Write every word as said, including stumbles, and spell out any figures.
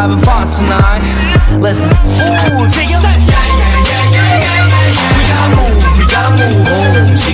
having fun tonight. Listen, ooh, check it out. Yeah, yeah, yeah, yeah, yeah, yeah, yeah. We gotta move, we gotta move.